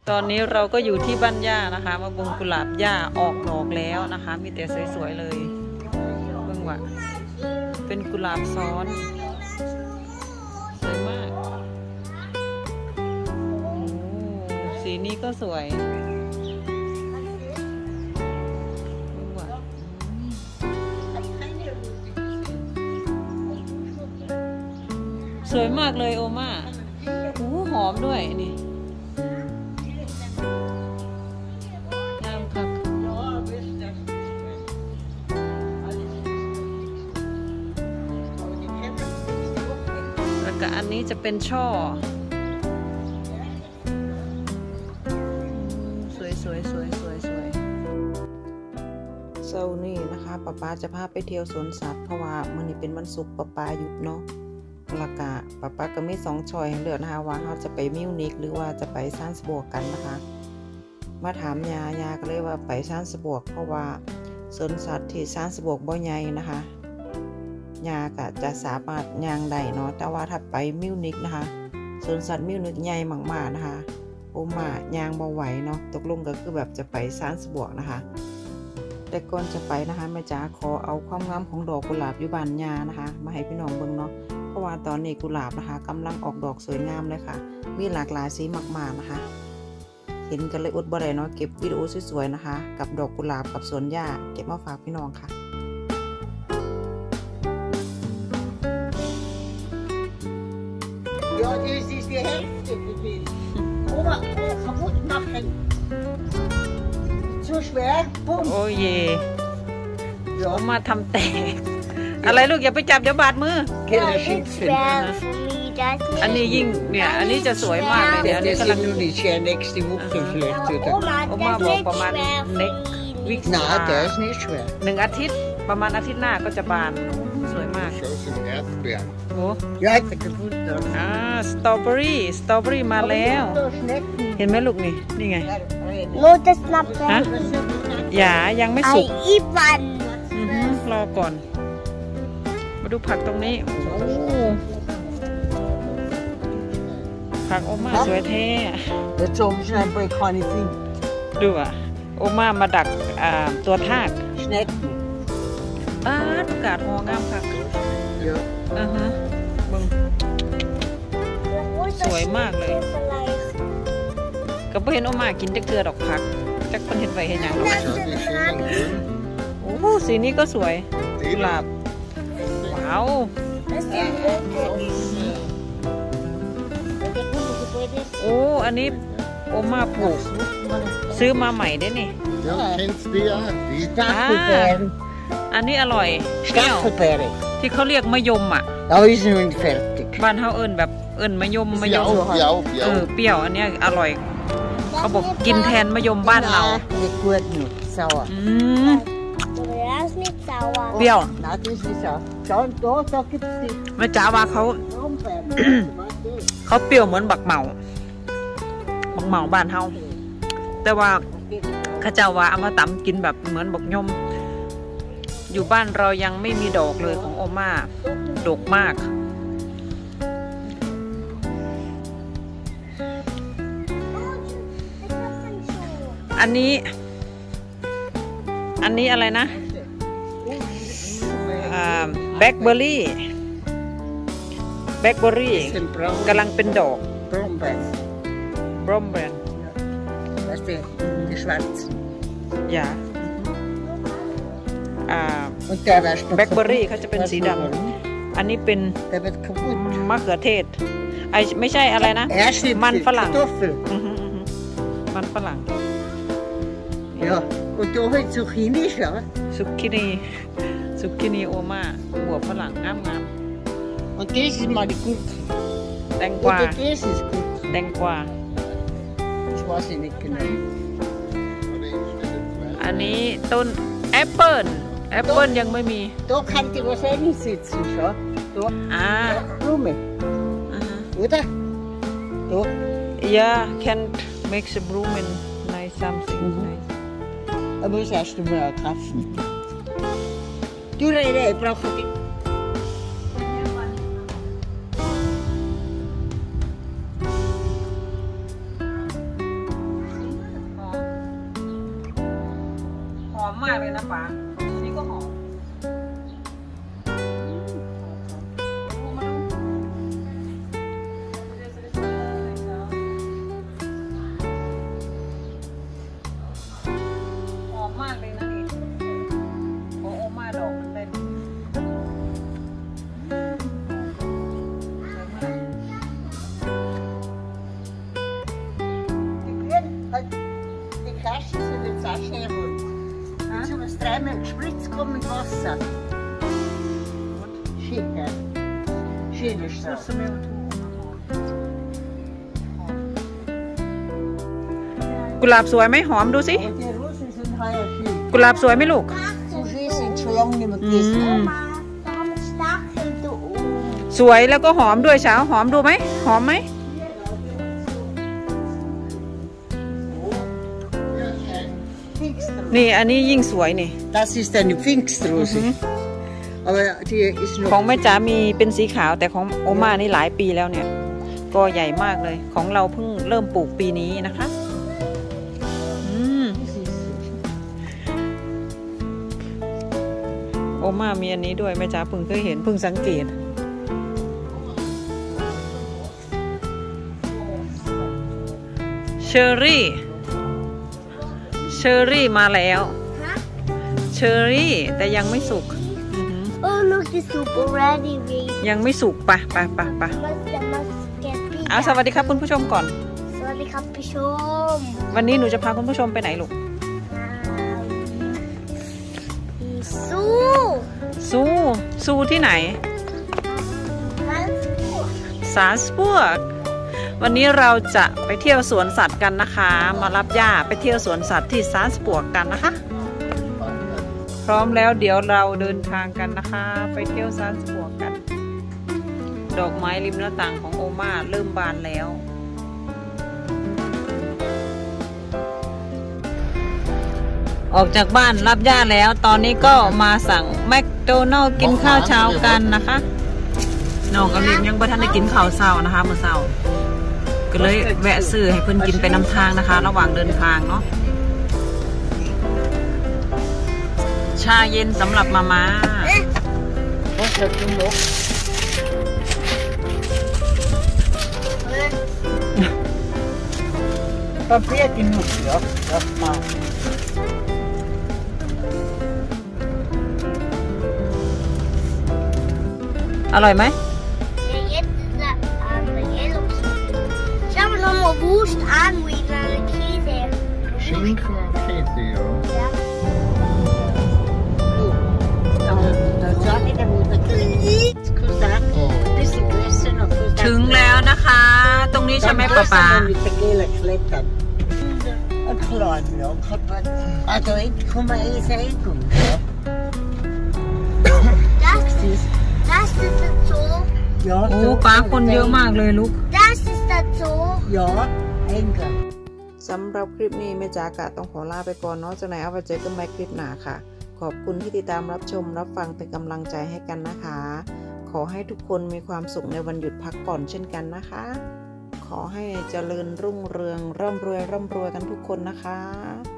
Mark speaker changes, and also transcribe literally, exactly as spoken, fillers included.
Speaker 1: ตอนนี้เราก็อยู่ที่บ้านย่านะคะมาบงกุหลาบย่าออกดอกแล้วนะคะมีแต่สวยๆเลยเบิ่งว่าเป็นกุหลาบซ้อนสวยมากโอ้สีนี้ก็สวยเบิ่งว่าสวยมากเลยโอมาโอ้หอมด้วยนี่กับอันนี้จะเป็นช่อสวยสวยสวยสวยสวยเซานี่นะคะป๊าป๊าจะพาไปเที่ยวสวนสัตว์เพราะว่ามื้อนี้เป็นวันศุกร์ป๊าป๊าหยุดเนาะแล้วก็ป๊าป๊าก็มีสองช้อยให้เลือกนะคะว่าเราจะไปมิวนิกหรือว่าจะไปซานสบวกกันนะคะมาถามยายาก็เลยว่าไปซานสบวกเพราะว่าสวนสัตว์ที่ซานสบวกบ่ใหญ่นะคะยาก็จะสามารถย่างได้เนาะแต่ว่าถ้าไปมิวนิกนะคะสวนสัตว์มิวนิกใหญ่มากๆนะคะโอมาย่างบ่ไหวเนาะตกลงก็คือแบบจะไปซานสบวกนะคะแต่ก่อนจะไปนะคะแม่จ๋าขอเอาความงามของดอกกุหลาบอยู่บ้านยานะคะมาให้พี่น้องเบิ่งเนาะเพราะว่าตอนนี้กุหลาบนะคะกำลังออกดอกสวยงามเลยค่ะมีหลากหลายสีมากๆนะคะเห็นกันเลยอดบ่ได้เนาะเก็บวิดีโอสวยๆนะคะกับดอกกุหลาบกับสวนหญ้าเก็บมาฝากพี่น้องค่ะ
Speaker 2: Ja, das ist die Hälfte gewesen. Oma, kaputt machen. Zu schwer. Bumm.
Speaker 1: โอ้เย่โอมาทำแตกอะไรลูกอย่าไปจับเดี๋ยวบาดมือ
Speaker 2: Kellerschützen.
Speaker 1: อันนี้ยิ่งเนี่ยอันนี้จะสวยมากเลยเนี่ยอันนี้
Speaker 2: Das
Speaker 1: กำลัง
Speaker 2: sind nur nicht schwer. Nächste Woche vielleicht wieder.
Speaker 1: โอมาบอกประมาณเน็กวิก
Speaker 2: Nein, der ist nicht schwer.
Speaker 1: หนึ่งอาทิตย์ประมาณอาทิตย์หน้าก็จะบานสวยมาก
Speaker 3: Schau, sind Erdbeeren.
Speaker 1: โอ้
Speaker 2: Ja, jetzt kaputt.
Speaker 1: อ่าสตรอเบอรี่สตรอเบอรี่มาแล้ว เห็นไหมลูกนี่นี่ไง
Speaker 4: Lotus Snappe.
Speaker 1: ฮะอย่ายังไม่สุก
Speaker 4: Ay, Ivan.
Speaker 1: อือฮึรอก่อนมาดูผักตรงนี้โอ้ผักโอมาสวยแท้
Speaker 2: Jetzt oben schnell bei keine Finger.
Speaker 1: ดูอ่ะโอมามาดักอ่าตัวทาก
Speaker 2: Schnecken.
Speaker 1: ป้าดประกาศหองามค่ะ
Speaker 2: Ja.
Speaker 1: อือฮะมึงสวยมากเลยก็บ่เห็นโอมากินแต่เกลือดอกผักจักเพิ่นเห็นไว้เห็นหยังดอก
Speaker 3: Schau, wie schön und grün.
Speaker 1: โอ้โหสีนี้ก็สวยกุหลาบว้าว
Speaker 4: Das sind Lotus.
Speaker 1: โอ้อันนี้โอมาปลูกซื้อมาใหม่ได้นี่
Speaker 3: Ja, kennst du die auch? Die?
Speaker 2: Stachelbeeren.
Speaker 1: อันนี้อร่อยเปรี้ยว
Speaker 2: Stachelbeere.
Speaker 1: ที่เขาเรียกมะยมอ่ะ
Speaker 2: Da ist noch nicht fertig.
Speaker 1: บ้านเฮาเอิ้นแบบเอิ้นมะยมมะย
Speaker 3: Die
Speaker 1: ม
Speaker 3: auch, die auch, die
Speaker 1: เออ
Speaker 3: auch.
Speaker 1: เปรี้ยวอันเนี้ยอร่อยเขาบอกกินแทนมะยมบ้านเรา
Speaker 2: Nein, nicht gut noch. Sauer.
Speaker 1: อืม
Speaker 4: Das ist nicht sauer.
Speaker 1: เปรี้ยว
Speaker 2: Nein, das ist auch. Schau, da, da gibt es die
Speaker 1: แม่จ๋าว่าเขา
Speaker 2: Brombeeren.
Speaker 1: เขาเปรี้ยวเหมือนบักเหมาบักเหมาบ้านเฮาแต่ว่าข้าเจ้าว่าเอามาตำกินแบบเหมือนบักยมอยู่บ้านเรายังไม่มีดอกเลยของโอมาดกมากอันนี้อันนี้อะไรนะแบล็คเบอร์รี่แบล็คเบอร์รี่
Speaker 2: sind braun.
Speaker 1: กำลังเป็นดอก
Speaker 2: Brombeeren.
Speaker 1: บรอมแบรน
Speaker 2: Das ist die, die schwarzen.
Speaker 1: อย่าอ่า
Speaker 2: Und der wäre noch
Speaker 1: แบล็คเบอร์รี่
Speaker 2: kaputt.
Speaker 1: เขาจะเป็น
Speaker 2: Weißt
Speaker 1: สี
Speaker 2: du
Speaker 1: ด
Speaker 2: warum?
Speaker 1: ำอันนี้เป็น
Speaker 2: Der wird kaputt.
Speaker 1: มะเขือเทศไอไม่ใช่อะไรนะ
Speaker 2: Er schiebt
Speaker 1: มัน
Speaker 2: die
Speaker 1: ฝรั่ง
Speaker 2: Kartoffel.
Speaker 1: อือฮึอือฮึมันฝรั่ง
Speaker 2: Ja. Und da halt Zucchini, schau.
Speaker 1: ซุกกินีซุกกินีโอมาหัวฝรั่งงามงาม
Speaker 2: Und das ist mal die Gurke.
Speaker 1: แตงกวา
Speaker 2: Oder das ist gut.
Speaker 1: แตงกวา
Speaker 2: Das weiß ich nicht genau.
Speaker 1: อันนี้ต้นแอปเปิลแอปเปิลยังไม่มี
Speaker 2: Da kann die was einsetzen, schau. Da,
Speaker 1: อ่า
Speaker 2: Blume.
Speaker 1: อ่าฮะ
Speaker 2: Oder? Da.
Speaker 1: yeah can make a bloom in nice something nice
Speaker 2: Aber das erst einmal kaufen. Du, Rede, ich brauche die.
Speaker 1: มากเลยนะป๋าอันนี้ก็หอมหอมมากเลยนะนี่โอ้โอมาดอกมันได้ดี
Speaker 2: Die Kästchen sind jetzt auch schnell rund. So was dreimal gespritzt kommt mit Wasser. Schön, gell? Schön ist das.
Speaker 1: กุหลาบสวยไหมหอมดูสิ
Speaker 2: Aber die Rosen sind heuer schön.
Speaker 1: กุหลาบสวยไหมลูก
Speaker 2: So schön sind schon lange nicht mehr gewesen.
Speaker 4: Oma, da haben Stacheln da oben.
Speaker 1: สวยแล้วก็หอมด้วยเช้าหอมดูไหมหอมไหม
Speaker 2: Pfingstrose.
Speaker 1: นี่อันนี้ยิ่งสวยนี่
Speaker 2: Das ist eine Pfingstrose. Aber die ist
Speaker 1: ของ
Speaker 2: noch.
Speaker 1: แม่จ๋ามีเป็นสีขาวแต่ของโอมานี่หลายปีแล้วเนี่ยก็ใหญ่มากเลยของเราเพิ่งเริ่มปลูกปีนี้นะคะอืมโอมามีอันนี้ด้วยแม่จ๋าเพิ่งเคยเห็นเพิ่งสังเกตเชอร์รี่เชอร์รี่มาแล้วเชอร์รี่แต่ยังไม่สุก
Speaker 4: Oh, look, the soup already ready.
Speaker 1: ยังไม่สุกปะปะปะปะ
Speaker 4: Must, must get bigger.
Speaker 1: เอาสวัสดีครับคุณผู้ชมก่อน
Speaker 4: สวัสดีครับผู้ชม
Speaker 1: วันนี้หนูจะพาคุณผู้ชมไปไหนลูก
Speaker 4: สู้
Speaker 1: ซูซูที่ไหน
Speaker 4: มันสู้
Speaker 1: ซาสบวกวันนี้เราจะไปเที่ยวสวนสัตว์กันนะคะ มารับย่าไปเที่ยวสวนสัตว์ที่ซาสบวกกันนะคะ พร้อมแล้วเดี๋ยวเราเดินทางกันนะคะ ไปเที่ยวซาสบวกกัน ดอกไม้ริมหน้าต่างของโอมาเริ่มบานแล้ว ออกจากบ้านรับย่าแล้ว ตอนนี้ก็มาสั่งแมคโดนัลล์กินข้าวเช้ากันนะคะน้องกับลิมยังไม่ทันได้กินข้าวเช้านะคะเมื่อเช้าก็เลยแวะซื้อให้เพื่อนกินไปนำทางนะคะ ระหว่างเดินทางเนาะชาเย็นสำหรับมาม่า
Speaker 2: Was hat du noch? Papier genug, ja. Das mal.
Speaker 1: อร่อยไหม
Speaker 4: Ja, jetzt ist er ähm, yellow. Schau mal nochmal Wurst an, wie eine Käse.
Speaker 3: Schinken und Käse, ja.
Speaker 4: Ja.
Speaker 2: Da, da sag ich dir, wo der König ist. Cousin, ein bisschen größer noch.
Speaker 1: ถึงแล้วนะคะ ตรงนี้ใช่ไหมป๊าป๊า
Speaker 2: mit der Gele klettern. Ein kleiner, ja. Also, ich komme eh selten, ja.
Speaker 4: Das, das ist der Zoo.
Speaker 2: Ja,
Speaker 1: โอ้
Speaker 2: so
Speaker 1: ป้า
Speaker 2: kann
Speaker 1: คน
Speaker 2: man
Speaker 1: เยอะ
Speaker 2: sehen.
Speaker 1: มากเลยลูก
Speaker 4: Das ist der Zoo.
Speaker 2: Ja, England.
Speaker 1: สำหรับคลิปนี้แม่จากะต้องขอลาไปก่อนเนาะจากไหนเอาไปเจอกันใหม่คลิปหน้าค่ะ ขอบคุณที่ติดตามรับชมรับฟังเป็นกำลังใจให้กันนะคะ ขอให้ทุกคนมีความสุขในวันหยุดพักผ่อนเช่นกันนะคะ ขอให้เจริญรุ่งเรืองร่ำรวยร่ำรวยกันทุกคนนะคะ